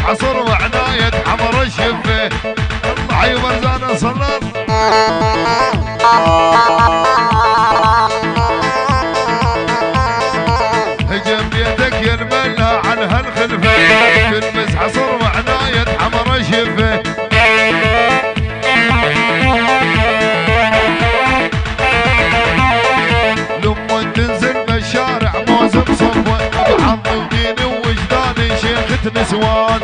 عصر وعناية حمر الشفه. الله حي برزانه صلى. هجم بيدك يا الملا عن هالخلفه، تلمس عصر وعناية حمر الشفه. لما تنزل بالشارع موزم صفوه، بحظ وديني ووجداني شيخة نسوان.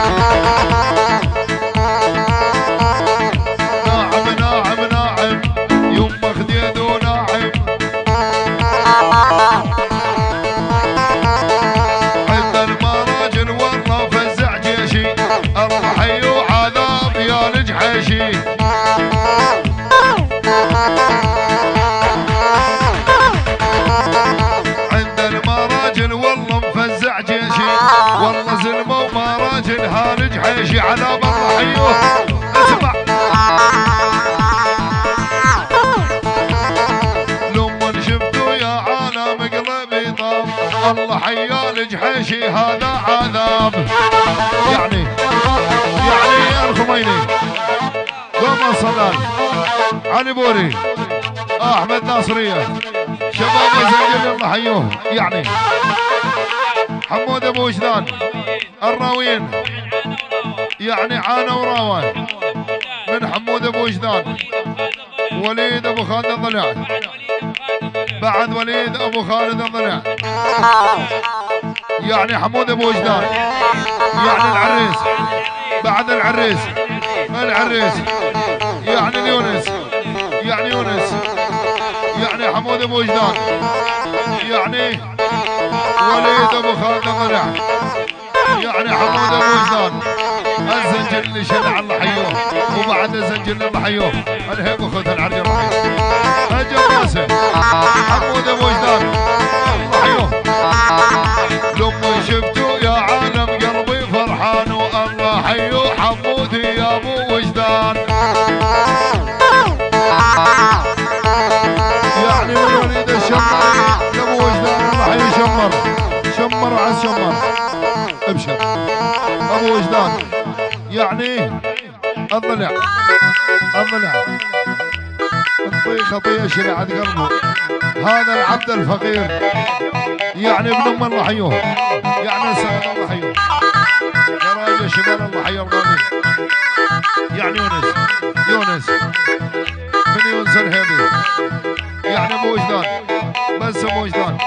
ناعم ناعم ناعم يمه خديد وناعم، حب المراجل والله فزع جيشي. الله حي وعذاب يا الجحيشي. والله مفزع جيشي، والله زلمه ومراجل هالج حيشي. على بر حيوه اسمع لما شفتوا يا عالم قلبي طاب. الله حيال جحيشي هذا عذاب. يعني الخميني قوم الصلال علي بوري احمد ناصريه شباب زنجل الله حيوه. يعني حمود ابو وجدان الراويين، يعني عانى وراوى من حمود ابو وجدان. وليد ابو خالد الضلع، بعد وليد ابو خالد الضلع، يعني حمود ابو وجدان، يعني العريس، بعد العريس يعني اليونس، يعني يونس، يعني حمود ابو وجدان، يعني وليد ابو خالد الضلع، يعني حمود ابو وجدان. الزنجل اللي شلع الله حيوه، وبعد الزنجل الله حيوه الهيب اخذ العرج الله حيوه. هجم راسه حمود ابو وجدان الله حيوه. لما شفتوا يا عالم قلبي فرحان، والله حيوه حمودي يا ابو وجدان. يعني وليد الشمري يا ابو وجدان الله حيوه. شمر على الشمر ابشر ابو وجدان، يعني الضلع خطيه شرعت قلبه. هذا العبد الفقير، يعني ابن ام الله حيوه، يعني سند الله حيوه. يا راجل شمال الله حيوه الغالي، يعني يونس من يونس الهيبي، يعني ابو وجدان بس ابو وجدان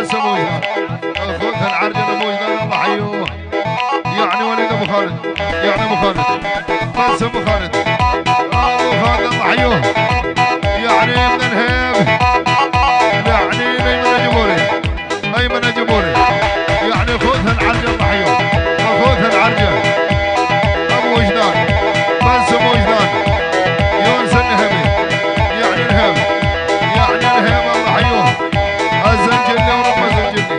اخوك العرجل ابو وجدان الله حيوه. يعني وليد ابو خالد، يعني ابو خالد بس ابو خالد الله حيوه. يعني من الهيب، يعني ايمن جبوري، يعني خذها العرجه الله حيوه، خذها العرجه ابو وجدان بس ابو وجدان. يونس النهبي، يعني الهيب الله حيوه. الزنجلي ورب الزنجلي،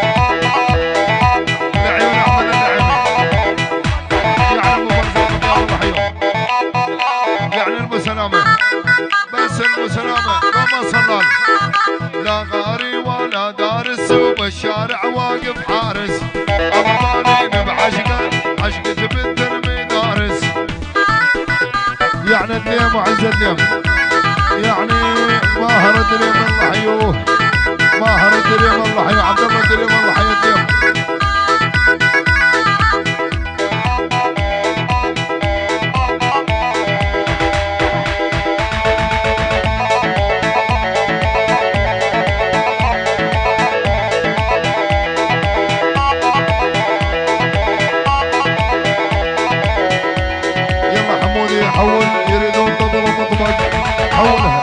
لعيون احمد النعيمي، يعني ابو برزان الله حيوه. يعني المسلامه بس المسلامه قام صلال. لا غاري ولا دارس وبالشارع واقف حارس. أرضانين بعشقه عشقة بنت المدارس. يعني الدليم وعز الدليم، يعني ماهر الدليم الله حيوه، ماهر الدليم الله حيوه، عبد الله الدليم الله حي الدليم. حول يريدون تضرب مطبق حولها.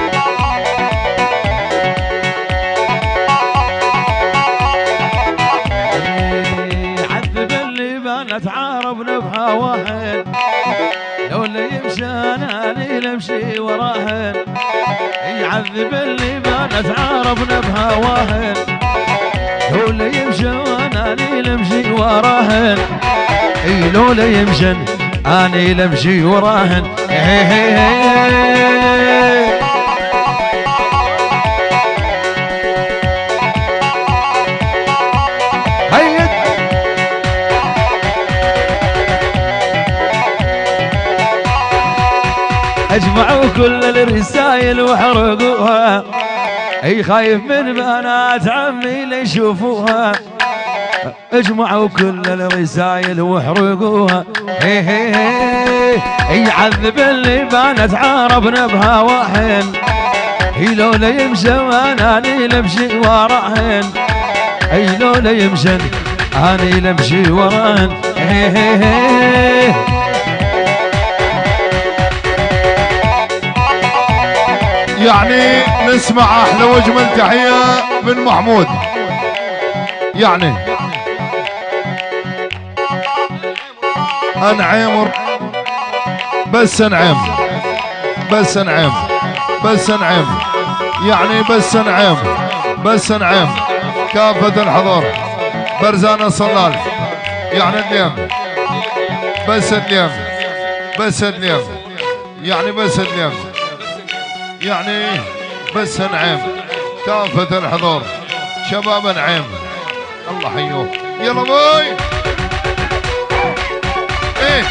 عذب اللي بانت عاربنا بهواهن، لو اللي يمشي انا نمشي وراهن. يعذب اللي بانت عاربنا بهواهن، لو اللي يمشي وانا نمشي وراهن. لو اللي يمشي اني لمشي وراهن. هيد اجمعوا كل الرسايل واحرقوها، اي خايف من بنات عمي ليشوفوها. اجمعوا كل الرسايل واحرقوها، يعذب اللي بانت عاربنا بهواهن، هي لولا يمشى اناني لمشي وراهن، اي لولا يمشى اني لمشي وراهن. يعني نسمع احلى واجمل تحيه من محمود. يعني انعم بس انعم بس انعم بس انعم، يعني بس انعم بس انعم كافة الحضور. برزان الصلال يعني اليوم بس اليوم بس اليوم، يعني بس اليوم، يعني بس انعم كافة الحضور. شباب انعم الله حيوه. يلا باي. ايه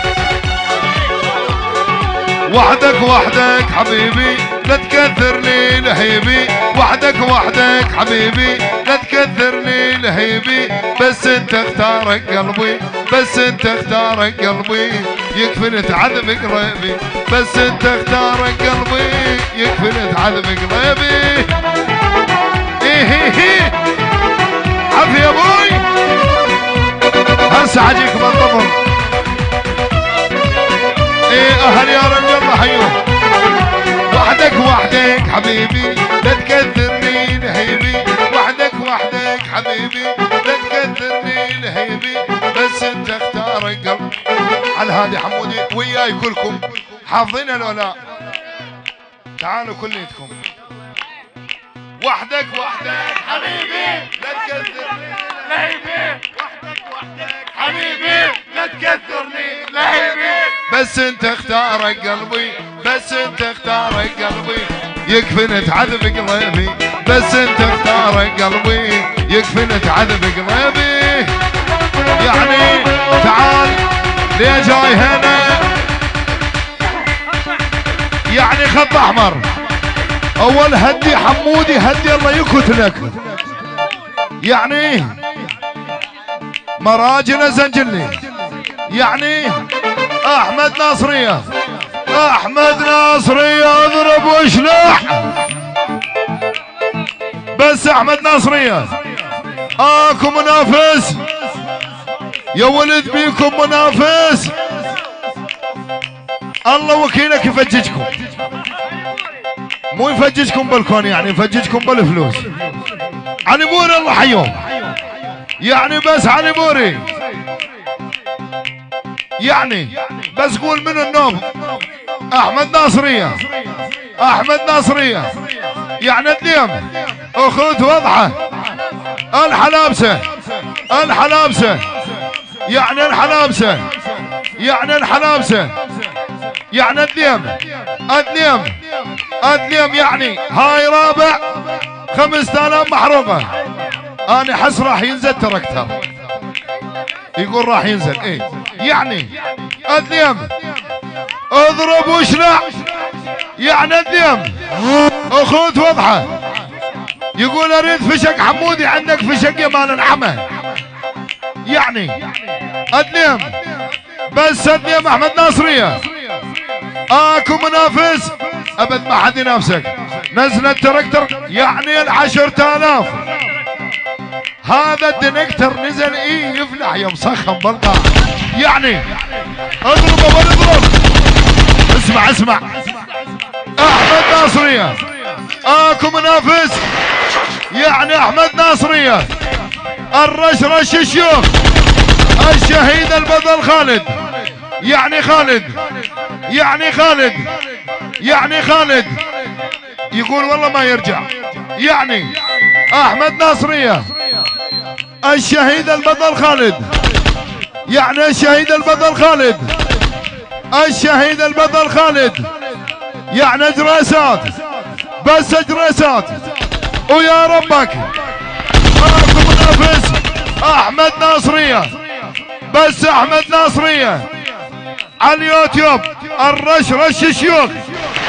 وحدك وحدك حبيبي لا تكثرني لهيبي، وحدك وحدك حبيبي لا تكثرني لهيبي، بس انت اختارك قلبي، بس انت اختارك قلبي، يكفي نتعذب قريبي، بس انت اختارك قلبي، يكفي نتعذب قريبي. ايه عافية يا ابوي. هسه حجيك بالضبط. ايه اهل يا رب يلا حيوه. وحدك وحدك حبيبي لا تكثرني لهيبي، وحدك وحدك حبيبي لا تكثرني لهيبي، بس انت اختارك قلبي. على الهادي حمودي وياي كلكم حافظينها لو لا؟ تعالوا كليتكم. وحدك وحدك حبيبي لا تكثرني لهيبي، وحدك وحدك حبيبي لا تكثرني لهيبي، بس انت اختارك قلبي، بس انت اختارك قلبي، يكفي نتعذب قلبي، بس انت اختارك قلبي، يكفي نتعذب قلبي. يعني تعال ليه جاي هنا؟ يعني خط احمر. اول هدي حمودي هدي الله يكتلك. يعني مراجل زنجلي، يعني احمد ناصرية، احمد ناصرية اضرب واشلح، بس احمد ناصرية اكو منافس يا ولد، بيكم منافس الله وكيلك يفججكم، مو يفججكم بالكون، يعني يفججكم بالفلوس. علي بوري الله حيوم، يعني بس علي بوري، يعني بس قول من النوم احمد ناصرية، احمد ناصرية، يعني اليوم اخوت وضحه الحلابسة، الحلابسة، يعني الحلابسة، يعني الحلابسة، يعني اليوم اليوم اليوم، يعني هاي رابع 5000 محروقة. انا حس راح ينزل تركتر، يقول راح ينزل. ايه يعني اليوم اضرب واشلع، يعني اليوم اخوت وضحه يقول اريد فشق حمودي، عندك فشق يا مال الحمى، يعني اليوم بس اليوم احمد ناصرية اكو منافس ابد ما حد ينافسك. نزل التركتر يعني 10,000، هذا الدنكتر نزل ايه يفلح يا مسخن بالقاع، يعني اضرب اول اضرب. اسمع اسمع احمد ناصرية اكو منافس، يعني احمد ناصرية الرشرش الشيوخ الشهيد البطل خالد، يعني خالد، يعني خالد، يعني خالد يقول والله ما يرجع، يعني احمد ناصرية الشهيد البطل خالد، يعني الشهيد البطل خالد، الشهيد البطل خالد، يعني اجراسات بس اجراسات ويا ربك. اكو منافس احمد ناصرية، بس احمد ناصرية على اليوتيوب الرش رش شيوخ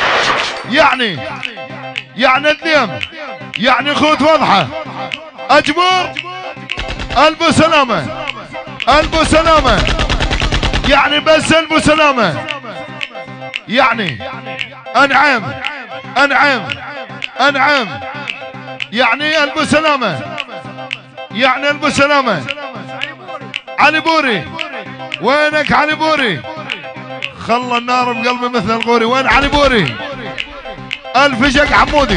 يعني الديم، يعني خوت واضحة. أجبر البو سلامة، البو سلامة، يعني بس البو سلامة، يعني انعم انعم انعم، يعني البو سلامة، يعني البو سلامة. علي بوري، وينك علي بوري؟ خلى النار بقلبي مثل الغوري. وين علي بوري؟ الفشق حمودي.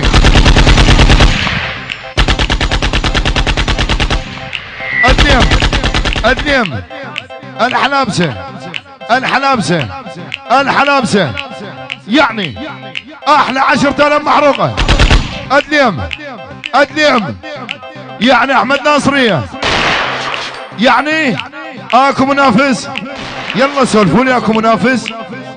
الديم الديم، الحلابسة الحلابسة الحلابسة، يعني احلى 10,000 محروقة. الديم الديم، يعني احمد ناصرية، يعني اكو منافس. يلا سولفوا لي اكو منافس.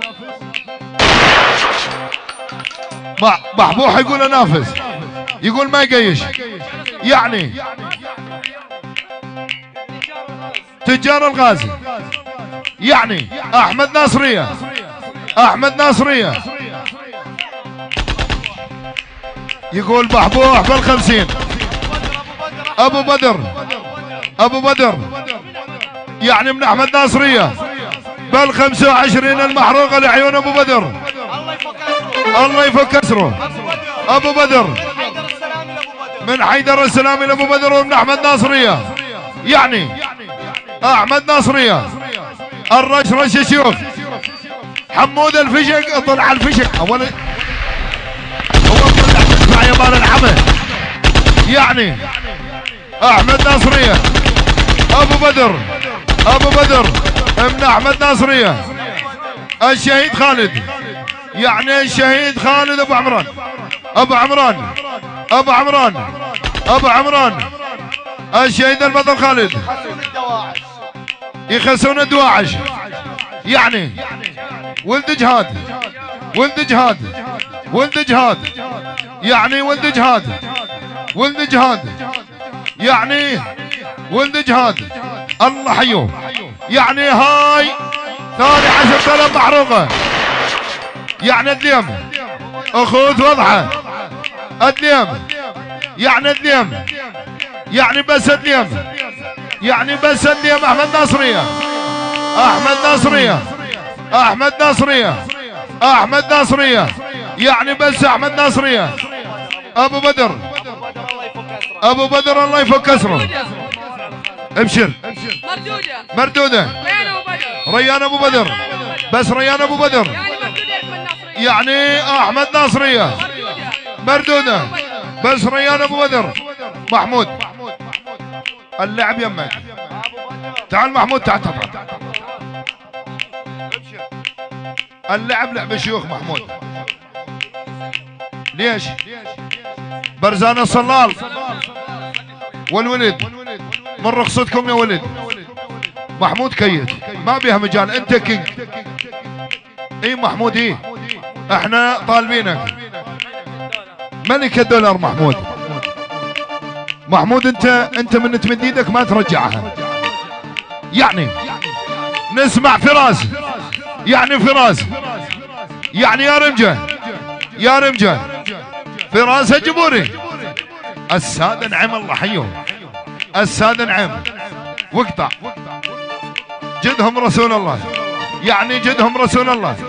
محبوح يقول انافس، يقول ما يقيش. يعني تجار الغازي، يعني احمد ناصرية، احمد ناصرية. يقول محبوح بال50. ابو بدر، ابو بدر، يعني من احمد ناصرية بال25 المحروقة لعيون ابو بدر. الله يفك اسره. ابو بدر، من حيدر السلامي لابو بدر ومن احمد ناصرية، يعني احمد ناصرية. الرش رش الشيوخ. حمود الفشق طلع الفشق اول، هو طلع يا مال العمى. يعني احمد ناصرية. ابو بدر، ابو بدر من احمد ناصرية. الشهيد خالد، يعني الشهيد خالد ابو عمران، ابو عمران، ابو عمران، ابو عمران. الشهيد البطل خالد. يخسون الدواعش، يعني ولد جهاد، ولد جهاد، ولد جهاد، يعني ولد جهاد، ولد جهاد، يعني ولد جهاد. الله حيوه. يعني هاي ثاني 10,000 محروقة. يعني الديم اخوت واضحة. الديم، يعني الديم، يعني بس الديم، يعني بس الديم. احمد ناصرية، احمد ناصرية، احمد ناصرية، احمد ناصرية، يعني بس احمد ناصرية. ابو بدر، ابو بدر الله يفك اسره. ابشر. مردودة، مردودة، ريان ابو بدر، بس ريان ابو بدر، يعني احمد ناصرية. مردودة، بس ريان ابو بدر. محمود اللعب يمك. تعال محمود، تعال تعال. اللعب لعب شيوخ محمود. ليش؟ برزان الصلال والولد من رخصتكم يا ولد. محمود كيت، ما بيها مجال، انت كينج. اي محمود، اي احنا طالبينك ملك الدولار. محمود، محمود انت من تمد ايدك ما ترجعها. يعني نسمع فراس، يعني فراس، يعني يا رمجة، يا رمجة، فراس الجبوري. السادة نعم الله حيهم، السادة نعم. واقطع جدهم رسول الله، يعني جدهم رسول الله.